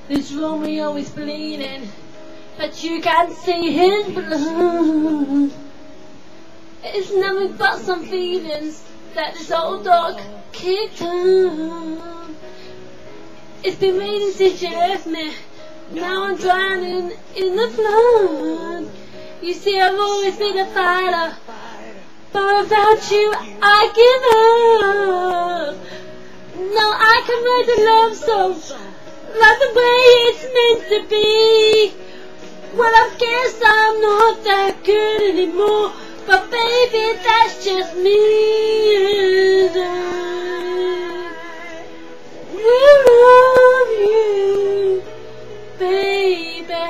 This Romeo is bleeding, but you can't see his blood. It's nothing but some feelings that this old dog kicked up. It's been raining since you left me. Now I'm drowning in the flood. You see, I've always been a fighter, but without you, I give up. Now I can write a love song like the way it's meant to be. Well, I guess I'm not that good anymore, but baby, that's just me. And I will love you, baby,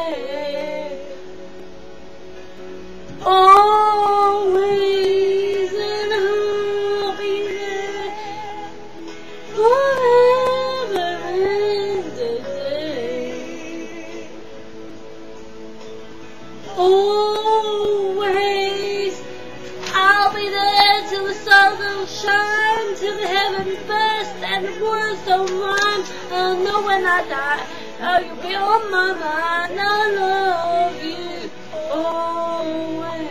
always, and I'll be there forever and a day. Always, I'll be there till the sun will shine, till the heavens burst and the words don't rhyme. I'll know when I die, oh, you'll be on my mind. I love you always.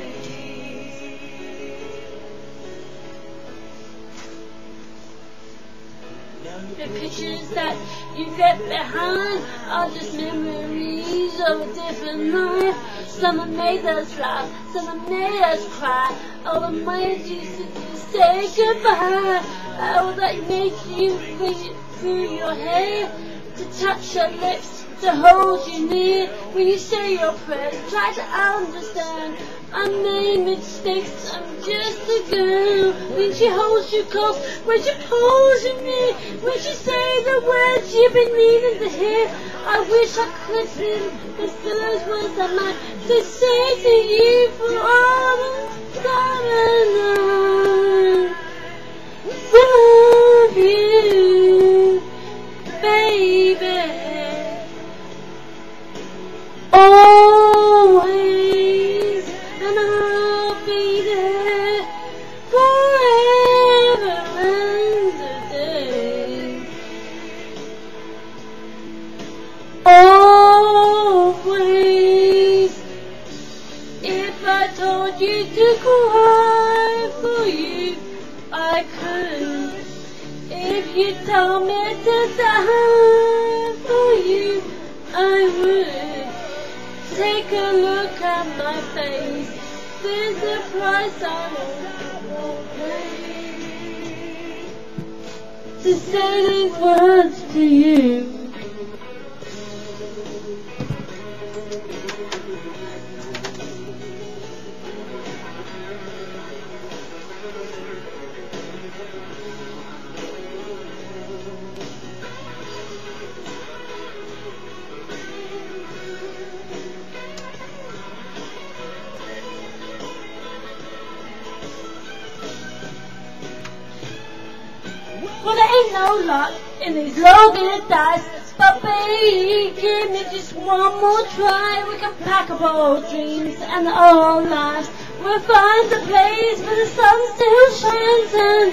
The pictures that you left behind are just memories of a different life. Some have made us laugh, some have made us cry. All the ways you say goodbye. All that makes you bring it through your hair, to touch your lips, to hold you near. When you say your prayers, try to understand. I made mistakes, I'm just a girl. When she holds you close, when she pulls you near, when she says the words you've been needing to hear. I wish I could sing the those words I might to say to you for all the time and I love you, baby, always, and I'll be there forever and a day. Always, if I told you to cry for you, I could. If you told me to die for you, I would. Take a look at my face, there's a price I won't pay to say these words to you. Well, there ain't no luck in these loaded dice, but baby, give me just one more try. We can pack up all dreams and all lives. We'll find a place where the sun still shines, and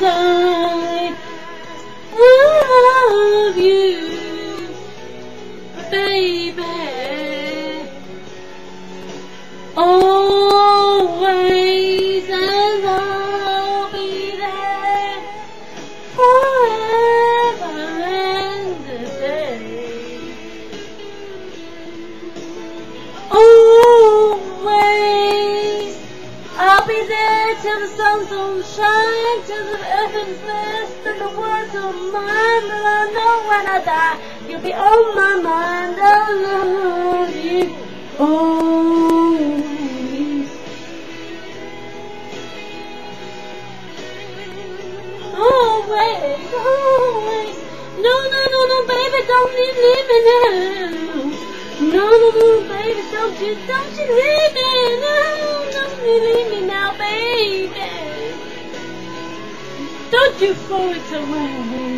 I love you, baby, always, and I'll be there forever and a day. Always, I'll be there till the sun don't shine, till the earth is blessed and the world don't mind. But I know when I die, you'll be on my mind. I love you always. Always, always. No, no, no, no, baby, don't leave me now. No, no, no, baby, don't you leave me now. Don't you leave me now, baby. Don't you throw it away.